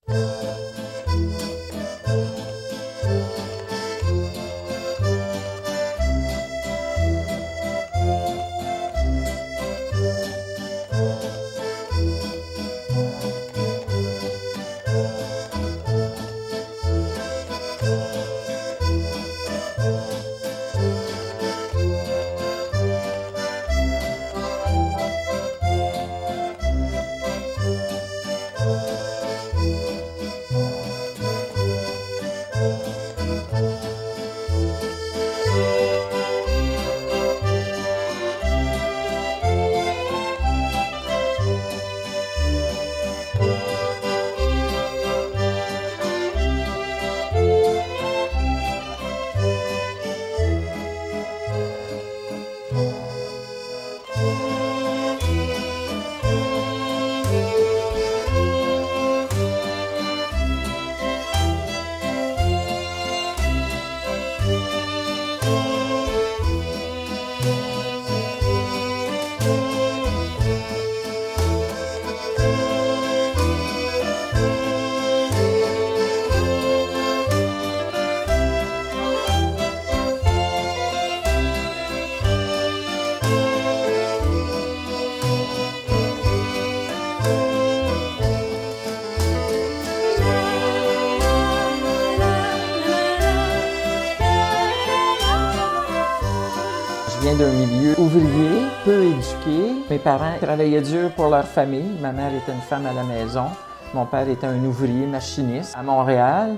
Je viens d'un milieu ouvrier, peu éduqué. Mes parents travaillaient dur pour leur famille. Ma mère était une femme à la maison. Mon père était un ouvrier machiniste à Montréal,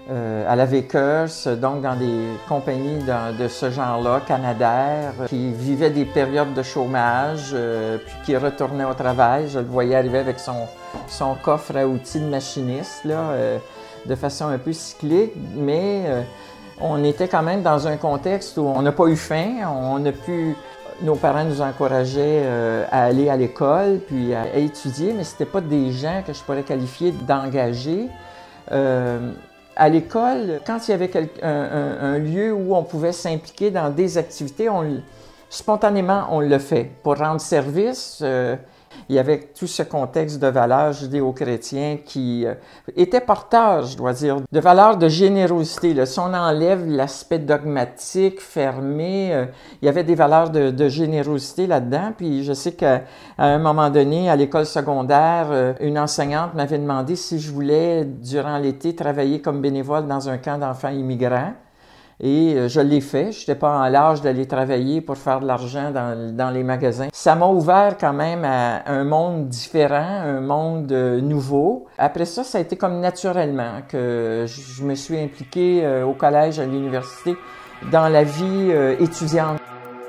à la Vickers, donc dans des compagnies de ce genre-là, Canadair, qui vivaient des périodes de chômage, puis qui retournait au travail. Je le voyais arriver avec son coffre à outils de machiniste, là, de façon un peu cyclique, mais on était quand même dans un contexte où on n'a pas eu faim, nos parents nous encourageaient à aller à l'école puis à étudier, mais c'était pas des gens que je pourrais qualifier d'engagés. À l'école, quand il y avait un lieu où on pouvait s'impliquer dans des activités, spontanément, on le fait. Pour rendre service, il y avait tout ce contexte de valeurs judéo-chrétiens qui était porteur, je dois dire, de valeurs de générosité. Là. Si on enlève l'aspect dogmatique, fermé, il y avait des valeurs de générosité là-dedans. Puis je sais qu'à un moment donné, à l'école secondaire, une enseignante m'avait demandé si je voulais, durant l'été, travailler comme bénévole dans un camp d'enfants immigrants. Et je l'ai fait. Je n'étais pas en l'âge d'aller travailler pour faire de l'argent dans les magasins. Ça m'a ouvert quand même à un monde différent, un monde nouveau. Après ça, ça a été comme naturellement que je me suis impliqué au collège, à l'université, dans la vie étudiante.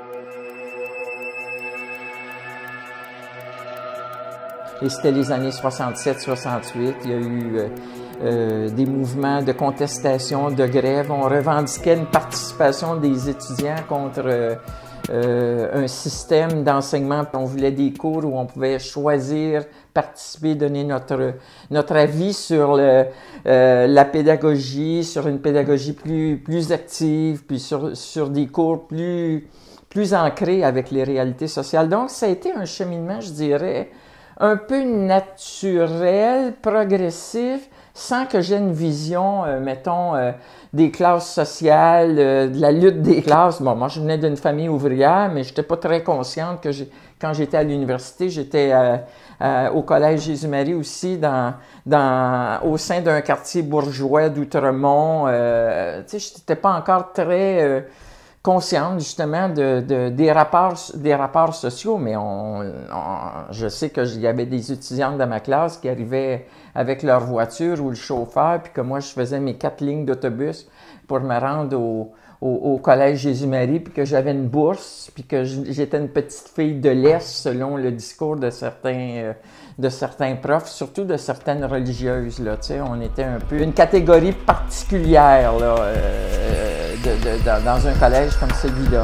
Et c'était les années 67-68. Il y a eu des mouvements de contestation, de grève. On revendiquait une participation des étudiants contre un système d'enseignement. On voulait des cours où on pouvait choisir, participer, donner notre avis sur la pédagogie, sur une pédagogie plus active, puis sur des cours plus ancrés avec les réalités sociales. Donc, ça a été un cheminement, je dirais, un peu naturel, progressif, sans que j'aie une vision, mettons, des classes sociales, de la lutte des classes. Bon, moi, je venais d'une famille ouvrière, mais je n'étais pas très consciente que quand j'étais à l'université, j'étais au Collège Jésus-Marie aussi, au sein d'un quartier bourgeois d'Outremont. Tu sais, je n'étais pas encore très consciente justement des rapports sociaux, mais je sais qu'il y avait des étudiantes de ma classe qui arrivaient avec leur voiture ou le chauffeur, puis que moi je faisais mes 4 lignes d'autobus pour me rendre au Collège Jésus-Marie, puis que j'avais une bourse, puis que j'étais une petite fille de l'Est selon le discours de certains profs, surtout de certaines religieuses, là, tu sais, on était un peu une catégorie particulière, là, dans un collège comme celui-là.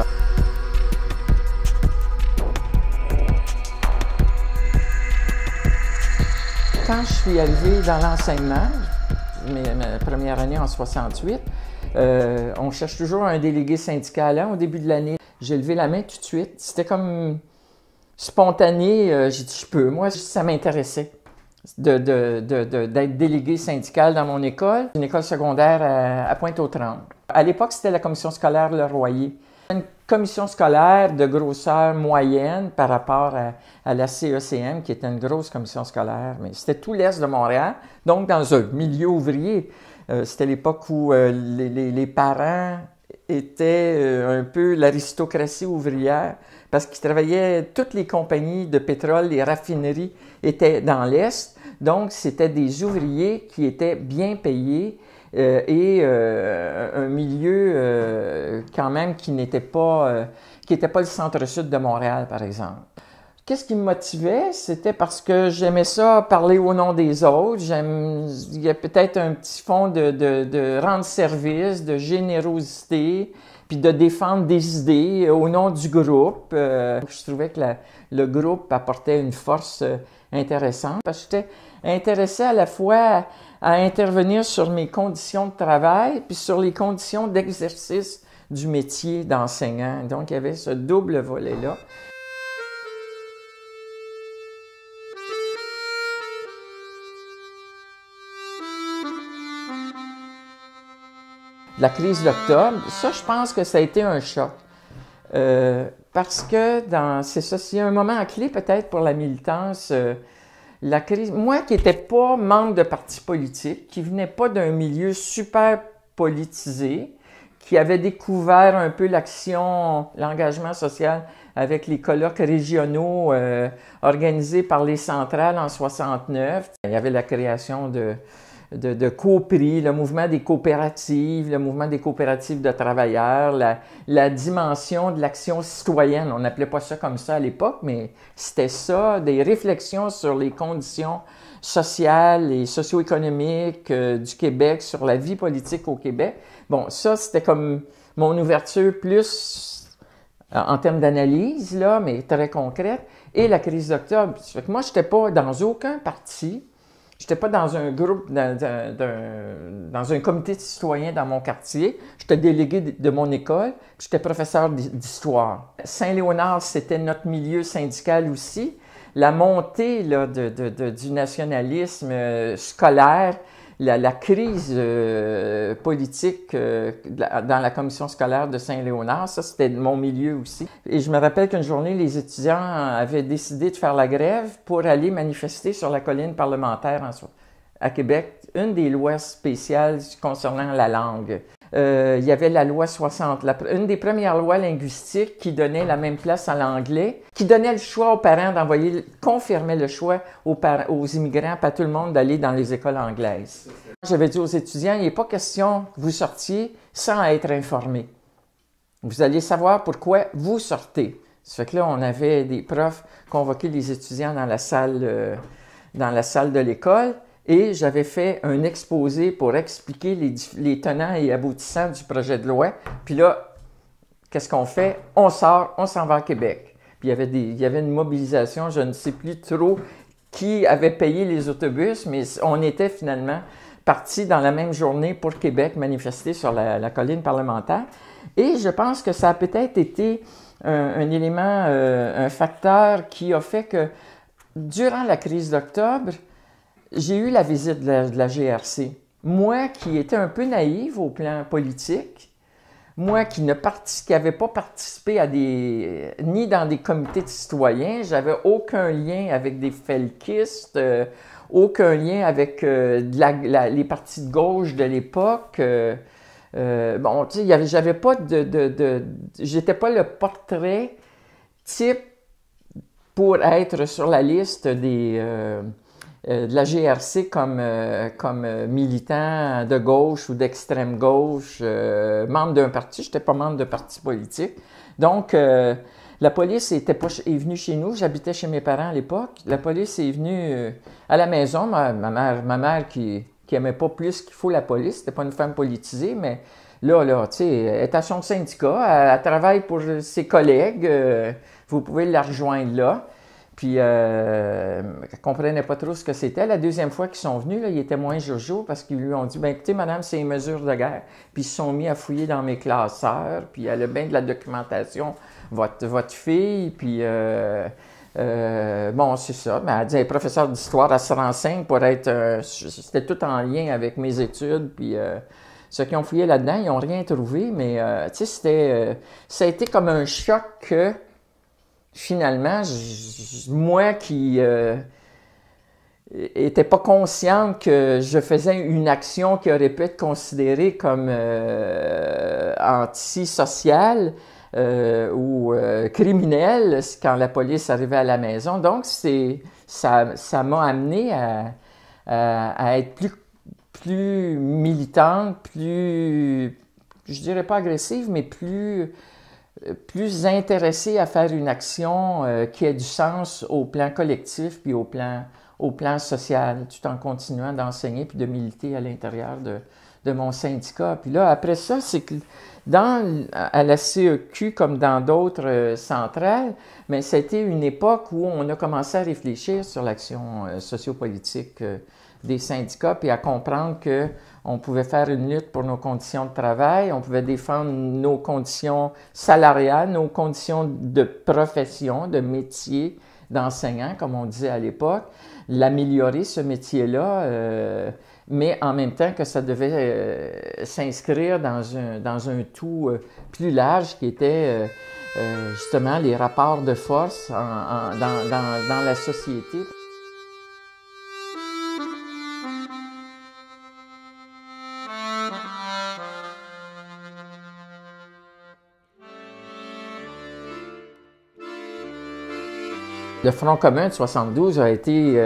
Quand je suis arrivé dans l'enseignement, ma première année en 68, on cherche toujours un délégué syndical. Hein, au début de l'année, j'ai levé la main tout de suite. C'était comme spontané. J'ai dit, je peux. Moi, ça m'intéressait. d'être délégué syndical dans mon école, une école secondaire à Pointe-aux-Trembles. À l'époque, c'était la commission scolaire Le Royer. Une commission scolaire de grosseur moyenne par rapport à la CECM, qui était une grosse commission scolaire, mais c'était tout l'est de Montréal, donc dans un milieu ouvrier. C'était l'époque où les parents étaient un peu l'aristocratie ouvrière, parce qu'ils travaillaient, toutes les compagnies de pétrole, les raffineries étaient dans l'Est, donc c'était des ouvriers qui étaient bien payés et un milieu quand même qui n'était pas, qui n'était pas le centre-sud de Montréal, par exemple. Qu'est-ce qui me motivait? C'était parce que j'aimais ça, parler au nom des autres. Il y a peut-être un petit fond de rendre service, de générosité, puis de défendre des idées au nom du groupe. Je trouvais que le groupe apportait une force intéressante parce que j'étais intéressé à la fois à intervenir sur mes conditions de travail puis sur les conditions d'exercice du métier d'enseignant. Donc, il y avait ce double volet-là. La crise d'octobre, ça, je pense que ça a été un choc. Parce que c'est ça, s'il y a un moment clé peut-être pour la militance, la crise, moi qui n'étais pas membre de parti politique, qui venais pas d'un milieu super politisé, qui avait découvert un peu l'action, l'engagement social avec les colloques régionaux organisés par les centrales en 69. Il y avait la création de COPRI, le mouvement des coopératives, le mouvement des coopératives de travailleurs, la dimension de l'action citoyenne. On n'appelait pas ça comme ça à l'époque, mais c'était ça, des réflexions sur les conditions sociales et socio-économiques du Québec, sur la vie politique au Québec. Bon, ça, c'était comme mon ouverture plus en termes d'analyse, là, mais très concrète, et la crise d'octobre. Ça fait que moi, je n'étais pas dans aucun parti. Je n'étais pas dans un groupe, dans un comité de citoyens dans mon quartier. J'étais délégué de mon école, j'étais professeur d'histoire. Saint-Léonard, c'était notre milieu syndical aussi. La montée là, du nationalisme scolaire, la crise politique dans la commission scolaire de Saint-Léonard, ça c'était mon milieu aussi. Et je me rappelle qu'une journée, les étudiants avaient décidé de faire la grève pour aller manifester sur la colline parlementaire à Québec, une des lois spéciales concernant la langue. Il y avait la loi 60, une des premières lois linguistiques qui donnait la même place à l'anglais, qui donnait le choix aux parents d'envoyer, confirmait le choix aux immigrants, pas tout le monde, d'aller dans les écoles anglaises. J'avais dit aux étudiants, il n'est pas question que vous sortiez sans être informés. Vous allez savoir pourquoi vous sortez. Ça fait que là, on avait des profs convoquer les étudiants dans la salle de l'école. Et j'avais fait un exposé pour expliquer les tenants et aboutissants du projet de loi. Puis là, qu'est-ce qu'on fait? On sort, on s'en va à Québec. Puis il y avait une mobilisation, je ne sais plus trop qui avait payé les autobus, mais on était finalement partis dans la même journée pour Québec manifester sur la colline parlementaire. Et je pense que ça a peut-être été un élément, un facteur qui a fait que durant la crise d'octobre, j'ai eu la visite de la GRC. Moi qui étais un peu naïve au plan politique, moi qui n'avais pas participé ni dans des comités de citoyens, j'avais aucun lien avec des felkistes, aucun lien avec les partis de gauche de l'époque. Bon, tu sais, j'avais pas j'étais pas le portrait type pour être sur la liste de la GRC comme militant de gauche ou d'extrême gauche, membre d'un parti. Je n'étais pas membre de parti politique. Donc, la police est venue chez nous. J'habitais chez mes parents à l'époque. La police est venue à la maison. Ma mère qui aimait pas plus qu'il faut la police. C'était pas une femme politisée, mais là, tu sais, elle est à son syndicat. Elle travaille pour ses collègues. Vous pouvez la rejoindre là. Puis, elle ne comprenait pas trop ce que c'était. La deuxième fois qu'ils sont venus, là, il était moins jojo parce qu'ils lui ont dit « Bien, écoutez, madame, c'est une mesure de guerre. » Puis, ils se sont mis à fouiller dans mes classeurs. Puis, elle a bien de la documentation, votre fille. Puis, Bon, c'est ça. Mais elle dit, professeur d'histoire, elle se renseigne pour être... c'était tout en lien avec mes études. Puis ceux qui ont fouillé là-dedans, ils n'ont rien trouvé. Mais tu sais, ça a été comme un choc que finalement, moi qui était pas consciente que je faisais une action qui aurait pu être considérée comme antisociale ou criminelle quand la police arrivait à la maison. Donc, ça m'a amené à être plus militante, plus, je dirais pas agressive, mais plus intéressée à faire une action qui ait du sens au plan collectif puis au plan social, tout en continuant d'enseigner puis de militer à l'intérieur de mon syndicat. Puis là, après ça, c'est que à la CEQ, comme dans d'autres centrales, mais c'était une époque où on a commencé à réfléchir sur l'action sociopolitique des syndicats, puis à comprendre qu'on pouvait faire une lutte pour nos conditions de travail, on pouvait défendre nos conditions salariales, nos conditions de profession, de métier, d'enseignant, comme on disait à l'époque, l'améliorer, ce métier-là, mais en même temps que ça devait s'inscrire dans un tout plus large qui était justement les rapports de force dans la société. Le Front commun de 72 a été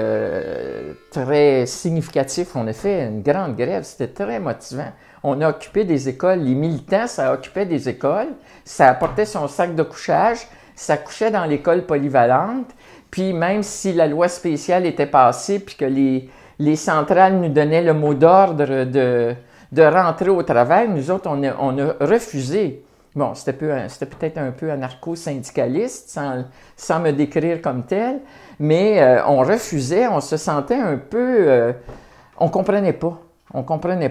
très significatif. On a fait une grande grève, c'était très motivant. On a occupé des écoles, les militants, ça occupait des écoles, ça apportait son sac de couchage, ça couchait dans l'école polyvalente, puis même si la loi spéciale était passée, puis que les centrales nous donnaient le mot d'ordre de rentrer au travail, nous autres, on a refusé. Bon, c'était peut-être un peu anarcho-syndicaliste, sans me décrire comme tel, mais on refusait, on se sentait un peu... on comprenait pas. On comprenait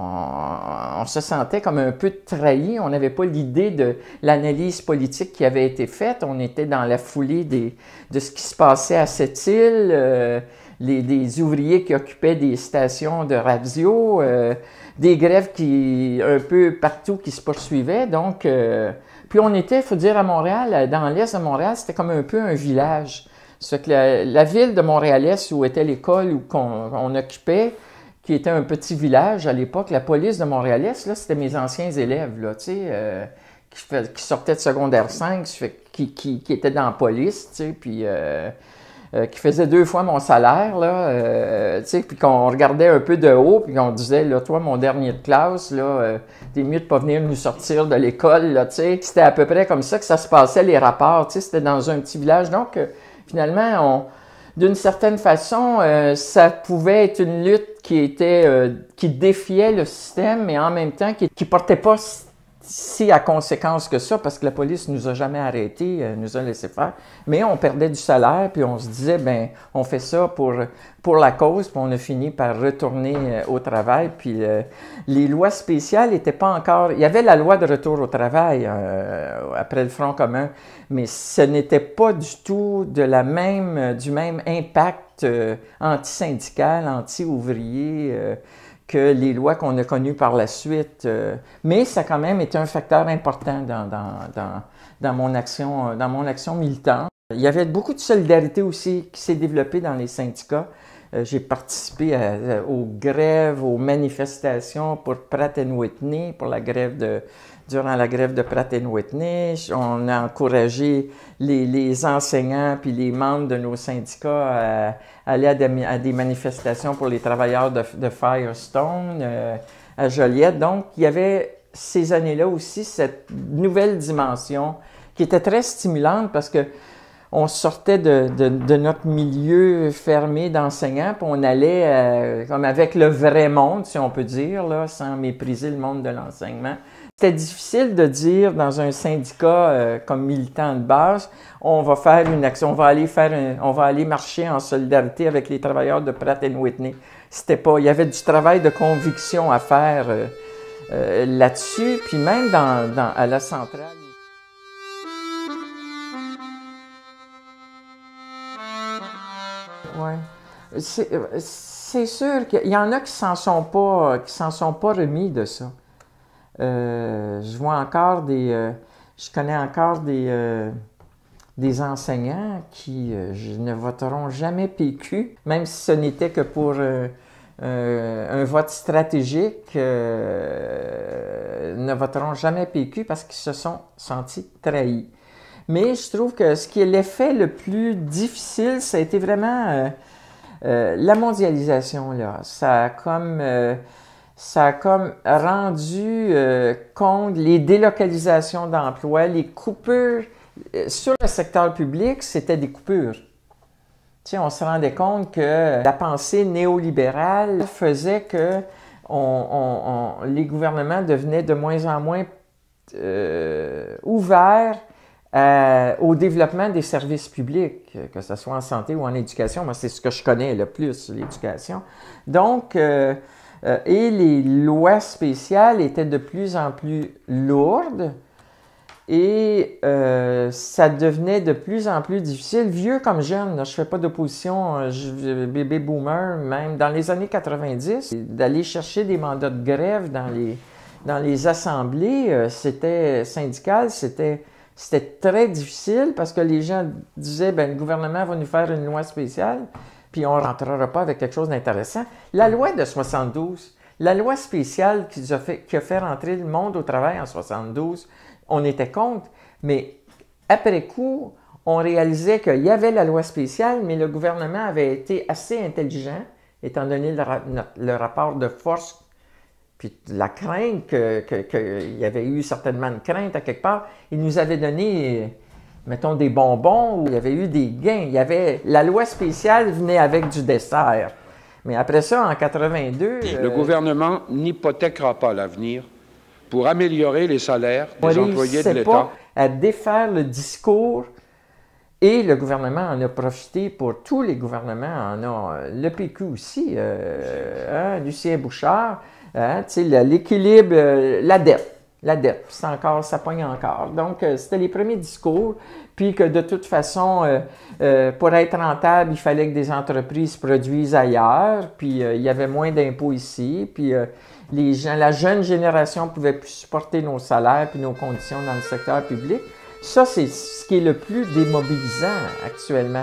pas. On se sentait comme un peu trahi. On n'avait pas l'idée de l'analyse politique qui avait été faite. On était dans la foulée de ce qui se passait à Sept-Îles, des ouvriers qui occupaient des stations de radio, des grèves un peu partout qui se poursuivaient. Donc, puis on était, il faut dire, à Montréal, dans l'est de Montréal, c'était comme un peu un village. C'est que la ville de Montréal-Est, où était l'école qu'on occupait, qui était un petit village à l'époque, la police de Montréal-Est, là, c'était mes anciens élèves, là, tu sais, qui sortaient de secondaire 5, qui étaient dans la police, tu sais, puis qui faisaient 2 fois mon salaire, là, tu sais, puis qu'on regardait un peu de haut, puis qu'on disait, là, toi, mon dernier de classe, là, t'es mieux de pas venir nous sortir de l'école, là, tu sais. C'était à peu près comme ça que ça se passait, les rapports, tu sais, c'était dans un petit village. Donc, finalement, d'une certaine façon, ça pouvait être une lutte qui défiait le système, mais en même temps, qui portait pas si à conséquence que ça, parce que la police nous a jamais arrêtés, nous a laissé faire, mais on perdait du salaire, puis on se disait, ben, on fait ça pour la cause, puis on a fini par retourner au travail, puis les lois spéciales n'étaient pas encore... Il y avait la loi de retour au travail après le Front commun, mais ce n'était pas du tout du même impact anti-syndical, anti-ouvrier, que les lois qu'on a connues par la suite. Mais ça a quand même été un facteur important dans mon action militante. Il y avait beaucoup de solidarité aussi qui s'est développée dans les syndicats. J'ai participé aux grèves, aux manifestations pour Pratt & Whitney, durant la grève de Pratt & Whitney. On a encouragé les enseignants puis les membres de nos syndicats à aller à des manifestations pour les travailleurs de Firestone à Joliette. Donc, il y avait ces années-là aussi cette nouvelle dimension qui était très stimulante parce que on sortait de notre milieu fermé d'enseignants, puis on allait comme avec le vrai monde, si on peut dire, là, sans mépriser le monde de l'enseignement. C'était difficile de dire dans un syndicat comme militant de base, on va faire une action, on va aller marcher en solidarité avec les travailleurs de Pratt & Whitney. Il y avait du travail de conviction à faire là-dessus, puis même à la centrale. ouais. C'est sûr qu'il y en a qui s'en sont pas remis de ça. Je vois encore je connais encore des enseignants qui ne voteront jamais PQ, même si ce n'était que pour un vote stratégique, ne voteront jamais PQ parce qu'ils se sont sentis trahis. Mais je trouve que ce qui est l'effet le plus difficile, ça a été vraiment la mondialisation, là. Ça a comme rendu compte les délocalisations d'emplois, les coupures. Sur le secteur public, c'était des coupures. Tu sais, on se rendait compte que la pensée néolibérale faisait que les gouvernements devenaient de moins en moins ouverts au développement des services publics, que ce soit en santé ou en éducation. Moi, c'est ce que je connais le plus, l'éducation. Donc, et les lois spéciales étaient de plus en plus lourdes et ça devenait de plus en plus difficile, vieux comme jeune. Là, je ne fais pas d'opposition, bébé boomer, même dans les années 90, d'aller chercher des mandats de grève dans les assemblées syndicales, c'était très difficile parce que les gens disaient, ben, le gouvernement va nous faire une loi spéciale, puis on ne rentrera pas avec quelque chose d'intéressant. La loi de 72, la loi spéciale qui a fait rentrer le monde au travail en 72, on était contre, mais après coup, on réalisait qu'il y avait la loi spéciale, mais le gouvernement avait été assez intelligent, étant donné le rapport de force, puis la crainte qu'il y avait eu certainement une crainte à quelque part. Il nous avait donné, mettons, des bonbons où il y avait eu des gains. La loi spéciale venait avec du dessert. Mais après ça, en 82... Le gouvernement n'hypothèquera pas l'avenir pour améliorer les salaires des employés de l'État. Pas à défaire le discours, et le gouvernement en a profité pour tous les gouvernements. Le PQ aussi, Lucien Bouchard, l'équilibre, la dette, ça pogne encore. Donc, c'était les premiers discours, puis que de toute façon, pour être rentable, il fallait que des entreprises produisent ailleurs, puis il y avait moins d'impôts ici, puis la jeune génération ne pouvait plus supporter nos salaires puis nos conditions dans le secteur public. Ça, c'est ce qui est le plus démobilisant actuellement.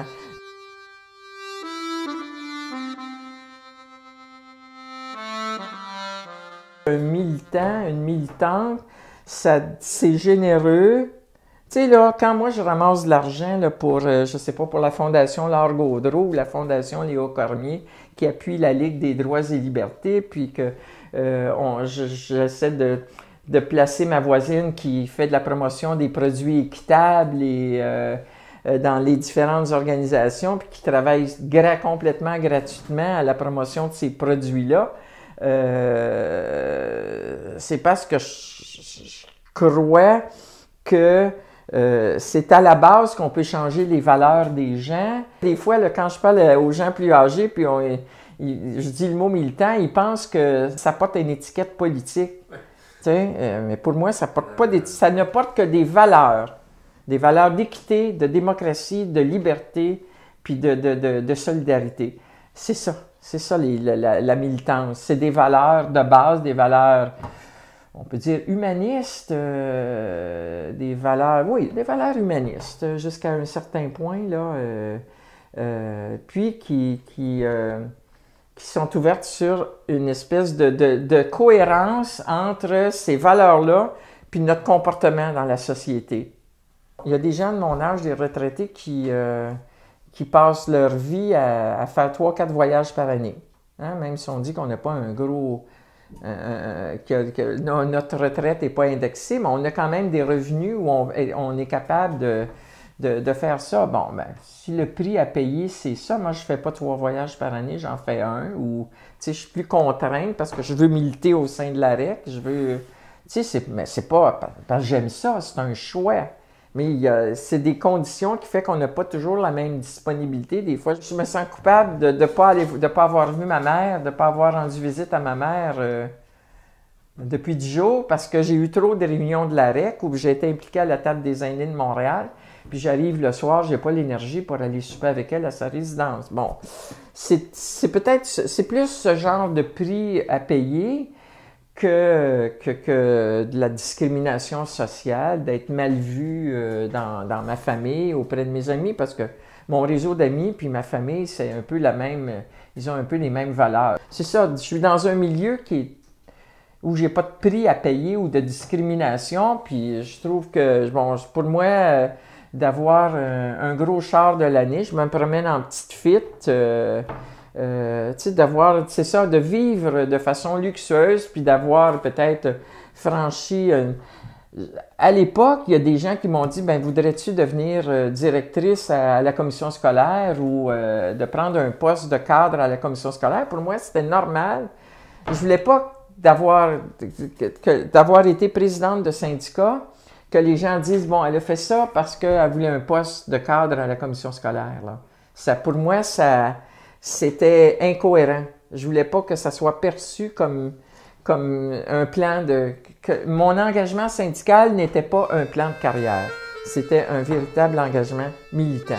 Un militant, une militante, c'est généreux. Tu sais, là, quand moi je ramasse de l'argent pour, je sais pas, pour la Fondation Laure Gaudreau ou la Fondation Léo Cormier, qui appuie la Ligue des droits et libertés, puis que j'essaie de placer ma voisine qui fait de la promotion des produits équitables et dans les différentes organisations, puis qui travaille complètement gratuitement à la promotion de ces produits-là. C'est parce que je crois que c'est à la base qu'on peut changer les valeurs des gens. Des fois, là, quand je parle aux gens plus âgés, puis je dis le mot militant, ils pensent que ça porte une étiquette politique. Mais pour moi, ça ne porte que des valeurs d'équité, de démocratie, de liberté, puis de solidarité. C'est ça la militance. C'est des valeurs de base, des valeurs, on peut dire, humanistes, des valeurs humanistes jusqu'à un certain point, là, puis qui sont ouvertes sur une espèce de cohérence entre ces valeurs-là puis notre comportement dans la société. Il y a des gens de mon âge, des retraités, qui passent leur vie à faire 3-4 voyages par année. Hein? Même si on dit qu'on n'a pas un gros... que notre retraite n'est pas indexée, mais on a quand même des revenus où on est capable de faire ça. Bon, ben, si le prix à payer, c'est ça, moi, je ne fais pas 3 voyages par année, j'en fais un. Ou, tu sais, je suis plus contrainte parce que je veux militer au sein de la REC. Je veux... Tu sais, mais c'est pas... Parce que j'aime ça, c'est un choix. Mais c'est des conditions qui font qu'on n'a pas toujours la même disponibilité. Des fois, je me sens coupable de ne pas avoir vu ma mère, de ne pas avoir rendu visite à ma mère depuis 10 jours parce que j'ai eu trop de réunions de la REC où j'ai été impliqué à la table des aînés de Montréal. puis j'arrive le soir, j'ai pas l'énergie pour aller souper avec elle à sa résidence. Bon, c'est peut-être, c'est plus ce genre de prix à payer que de la discrimination sociale, d'être mal vu dans ma famille, auprès de mes amis, parce que mon réseau d'amis puis ma famille, c'est un peu la même, ils ont un peu les mêmes valeurs. C'est ça, je suis dans un milieu où j'ai pas de prix à payer ou de discrimination, puis je trouve que, bon, pour moi, d'avoir un gros char de l'année, je me promène en petite fit, tu sais, d'avoir, c'est ça, de vivre de façon luxueuse, puis d'avoir peut-être franchi. À l'époque, il y a des gens qui m'ont dit, ben voudrais-tu devenir directrice à la commission scolaire ou de prendre un poste de cadre à la commission scolaire? Pour moi, c'était normal. Je voulais pas d'avoir été présidente de syndicat, que les gens disent, bon, elle a fait ça parce qu'elle voulait un poste de cadre à la commission scolaire, là. Ça, pour moi, c'était incohérent. Je voulais pas que ça soit perçu comme un plan que mon engagement syndical n'était pas un plan de carrière. C'était un véritable engagement militant.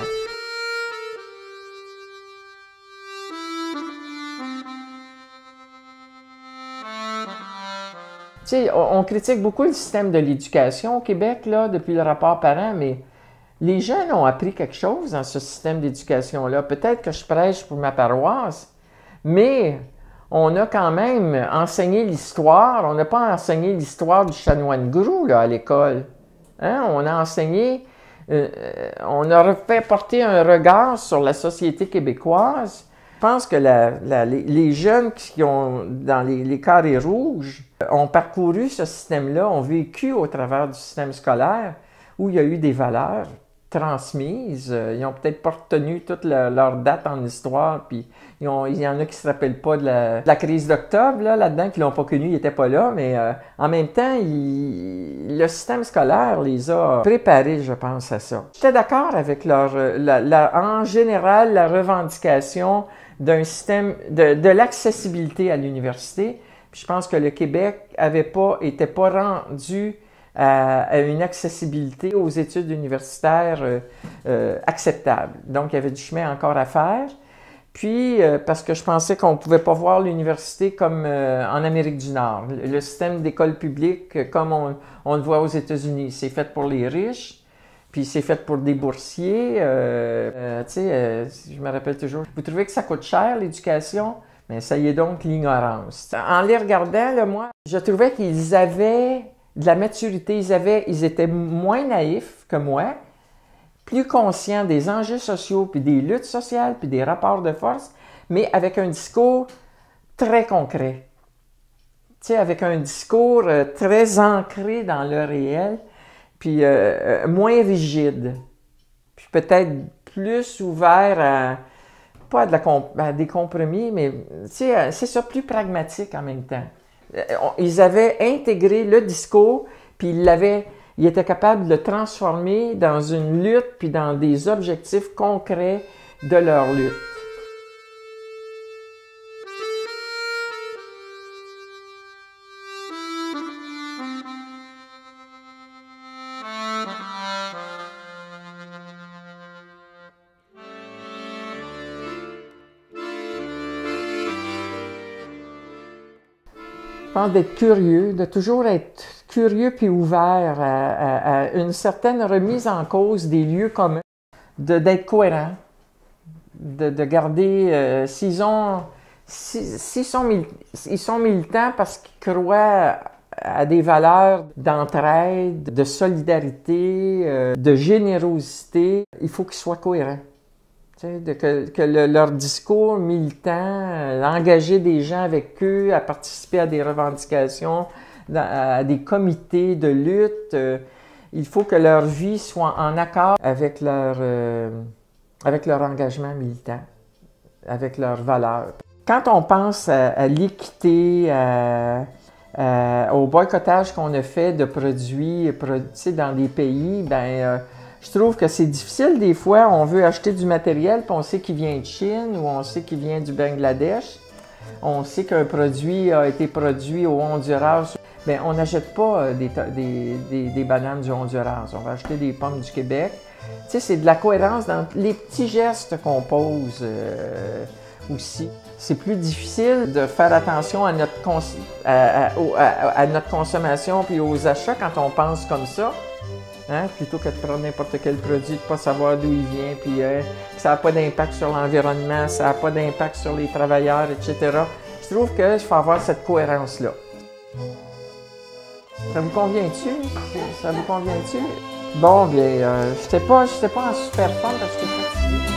Tu sais, on critique beaucoup le système de l'éducation au Québec, là, depuis le rapport Parent, mais les jeunes ont appris quelque chose dans ce système d'éducation-là. Peut-être que je prêche pour ma paroisse, mais on a quand même enseigné l'histoire. On n'a pas enseigné l'histoire du chanoine Grou là, à l'école. Hein? On a enseigné, on a fait porter un regard sur la société québécoise. Je pense que les jeunes qui ont, dans les carrés rouges, ont parcouru ce système-là, ont vécu au travers du système scolaire où il y a eu des valeurs transmises. Ils n'ont peut-être pas retenu toute leur date en histoire, puis il y en a qui ne se rappellent pas de la crise d'octobre, là-dedans, qui ne l'ont pas connue, ils n'étaient pas là, mais en même temps, le système scolaire les a préparés, je pense, à ça. J'étais d'accord avec en général, la revendication d'un système de l'accessibilité à l'université. Puis je pense que le Québec était pas rendu à une accessibilité aux études universitaires acceptable. Donc, il y avait du chemin encore à faire. Puis, parce que je pensais qu'on ne pouvait pas voir l'université comme en Amérique du Nord. Le système d'école publique, comme on le voit aux États-Unis, c'est fait pour les riches, puis c'est fait pour des boursiers. Tu sais, je me rappelle toujours. Vous trouvez que ça coûte cher, l'éducation? Mais ça y est donc l'ignorance. En les regardant, là, moi, je trouvais qu'ils avaient de la maturité, ils étaient moins naïfs que moi, plus conscients des enjeux sociaux, puis des luttes sociales, puis des rapports de force, mais avec un discours très concret. Tu sais, avec un discours très ancré dans le réel, puis moins rigide, puis peut-être plus ouvert pas à des compromis, mais tu sais, c'est ça, plus pragmatique en même temps. Ils avaient intégré le discours, puis ils étaient capables de le transformer dans une lutte, puis dans des objectifs concrets de leur lutte. Je pense d'être curieux, de toujours être curieux puis ouvert à une certaine remise en cause des lieux communs, d'être cohérent, de garder, ils sont militants parce qu'ils croient à des valeurs d'entraide, de solidarité, de générosité, il faut qu'ils soient cohérents. Leur discours militant, engager des gens avec eux, à participer à des revendications, à des comités de lutte, il faut que leur vie soit en accord avec leur engagement militant, avec leurs valeurs. Quand on pense à l'équité, au boycottage qu'on a fait de produits dans des pays, je trouve que c'est difficile des fois. On veut acheter du matériel, puis on sait qu'il vient de Chine ou on sait qu'il vient du Bangladesh. On sait qu'un produit a été produit au Honduras. bien, on n'achète pas des bananes du Honduras, on va acheter des pommes du Québec. Tu sais, c'est de la cohérence dans les petits gestes qu'on pose aussi. C'est plus difficile de faire attention à notre, à notre consommation puis aux achats quand on pense comme ça. Hein? Plutôt que de prendre n'importe quel produit, de ne pas savoir d'où il vient, puis ça n'a pas d'impact sur l'environnement, ça n'a pas d'impact sur les travailleurs, etc. Je trouve qu'il faut avoir cette cohérence-là. Ça vous convient-tu? Ça vous convient-tu? Bon, bien, j'étais pas en super forme parce que je suis fatigué.